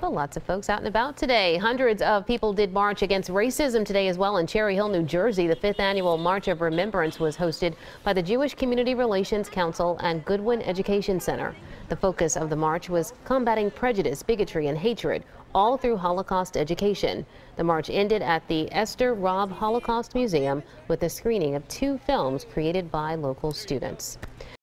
but lots of folks out and about today. Hundreds of people did march against racism today as well in Cherry Hill, New Jersey. The 5th annual March of Remembrance was hosted by the Jewish Community Relations Council and Goodwin Education Center. The focus of the march was combating prejudice, bigotry, and hatred, all through Holocaust education. The march ended at the Esther Robb Holocaust Museum with a screening of 2 films created by local students.